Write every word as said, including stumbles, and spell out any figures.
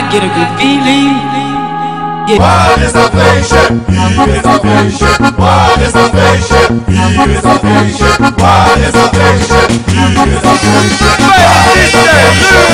get a good feeling. Yeah. What is a patient? He is a patient. What is a patient? He is a patient. What is a patient? He is a patient. What is a patient?